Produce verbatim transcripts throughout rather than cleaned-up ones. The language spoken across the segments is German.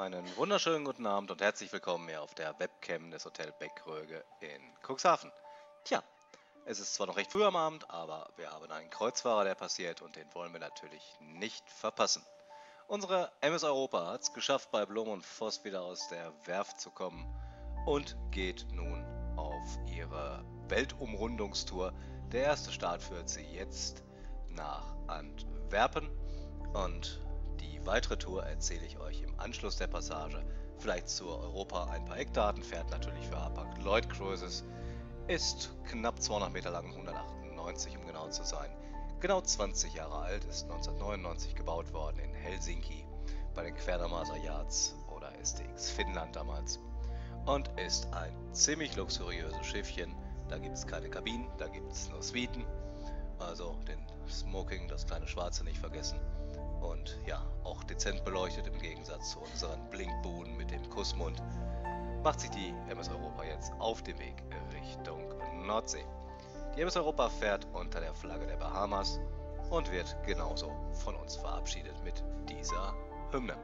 einen wunderschönen guten Abend und herzlich willkommen hier auf der Webcam des Hotel Beckröge in Cuxhaven. Tja, es ist zwar noch recht früh am Abend, aber wir haben einen Kreuzfahrer, der passiert und den wollen wir natürlich nicht verpassen. Unsere M S Europa hat es geschafft, bei Blom und Voss wieder aus der Werft zu kommen und geht nun auf ihre Weltumrundungstour. Der erste Start führt sie jetzt nach Antwerpen und die weitere Tour erzähle ich euch im Anschluss der Passage. Vielleicht zur Europa ein paar Eckdaten, fährt natürlich für Hapag-Lloyd Cruises, ist knapp zweihundert Meter lang, hundertachtundneunzig um genau zu sein. Genau zwanzig Jahre alt, ist neunzehnhundertneunundneunzig gebaut worden in Helsinki bei den Kværner Yards oder S T X Finnland damals. Und ist ein ziemlich luxuriöses Schiffchen. Da gibt es keine Kabinen, da gibt es nur Suiten. Also den Smoking, das kleine Schwarze nicht vergessen. Und ja, auch dezent beleuchtet im Gegensatz zu unseren Blinkbuden mit dem Kussmund, macht sich die M S Europa jetzt auf den Weg Richtung Nordsee. Die M S Europa fährt unter der Flagge der Bahamas und wird genauso von uns verabschiedet mit dieser Hymne.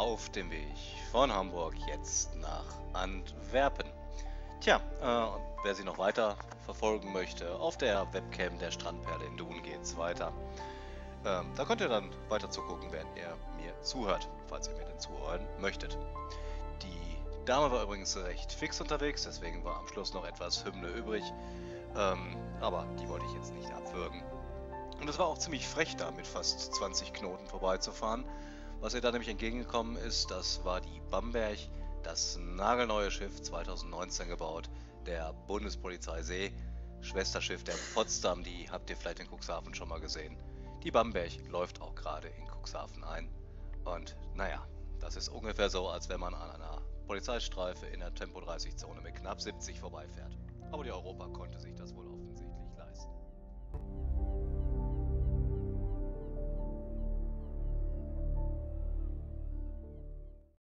auf dem Weg von Hamburg jetzt nach Antwerpen. Tja, äh, wer sie noch weiter verfolgen möchte, auf der Webcam der Strandperle in Dun geht's weiter. Ähm, da könnt ihr dann weiter zugucken, während ihr mir zuhört, falls ihr mir denn zuhören möchtet. Die Dame war übrigens recht fix unterwegs, deswegen war am Schluss noch etwas Hymne übrig. Ähm, aber die wollte ich jetzt nicht abwürgen. Und es war auch ziemlich frech, da mit fast zwanzig Knoten vorbeizufahren. Was ihr da nämlich entgegengekommen ist, das war die Bamberg, das nagelneue Schiff zweitausendneunzehn gebaut, der Bundespolizei See, Schwesterschiff der Potsdam, die habt ihr vielleicht in Cuxhaven schon mal gesehen. Die Bamberg läuft auch gerade in Cuxhaven ein. Und naja, das ist ungefähr so, als wenn man an einer Polizeistreife in der Tempo dreißig Zone mit knapp siebzig vorbeifährt. Aber die Europa konnte sich das wohl